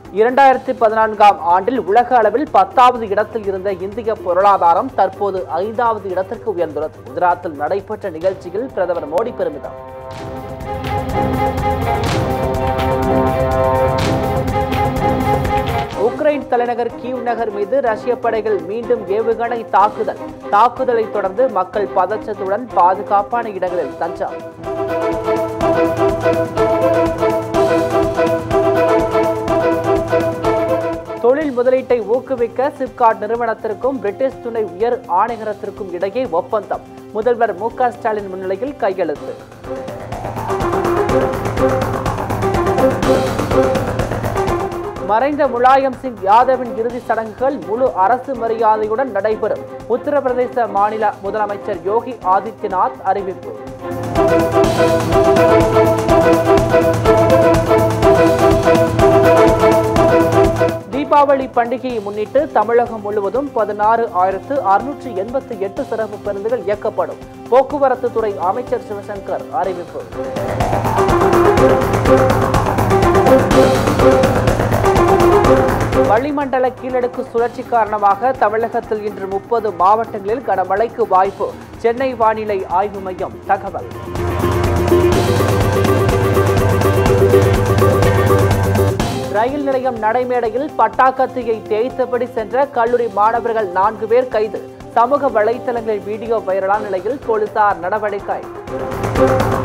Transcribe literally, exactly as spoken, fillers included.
இரண்டாயிரத்தி பதினான்காம் ஆண்டில் உலக அளவில் பத்தாவது இடத்தில் இருந்த இந்திய பொருளாதாரம் தற்போது ஐந்தாவது இடத்திற்கு உயர்ந்துள்ளது. குஜராத்தில் நடைபெற்ற நிகழ்ச்சியில் பிரதமர் மோடி பெருமிதம். உக்ரைன் தலைநகர் கீவ் நகர் மீது ரஷ்ய படைகள் மீண்டும் ஏவுகணை தாக்குதல். தாக்குதலை தொடர்ந்து மக்கள் பதற்றத்துடன் பாதுகாப்பான இடங்களில் தஞ்சம். தொழில் முதலீட்டை ஊக்குவிக்க சிப்காட் நிறுவனத்திற்கும் பிரிட்டிஷ் துணை உயர் ஆணையரகத்திற்கும் இடையே ஒப்பந்தம். முதல்வர் மு க ஸ்டாலின் முன்னிலையில் கையெழுத்து. மறைந்த முலாயம் சிங் யாதவின் இறுதி சடங்குகள் முழு அரசு மரியாதையுடன் நடைபெறும். உத்தரப்பிரதேச மாநில முதலமைச்சர் யோகி ஆதித்யநாத் அறிவிப்பு. தீபாவளி பண்டிகையை முன்னிட்டு தமிழகம் முழுவதும் பதினாறு ஆயிரத்து அறுநூற்றி எண்பத்தி எட்டு சிறப்பு பேருந்துகள் இயக்கப்படும். போக்குவரத்து துறை அமைச்சர் சிவசங்கர் அறிவிப்பு. வளிமண்டல கீழடுக்கு சுழற்சி காரணமாக தமிழகத்தில் இன்று முப்பது மாவட்டங்களில் கனமழைக்கு வாய்ப்பு. சென்னை வானிலை ஆய்வு மையம் தகவல். ரயில் நிலையம் நடைமேடையில் பட்டாக்கத்தியை தேய்த்தபடி சென்ற கல்லூரி மாணவர்கள் நான்கு பேர் கைது. சமூக வலைதளங்களில் வீடியோ வைரலான நிலையில் போலீசார் நடவடிக்கை.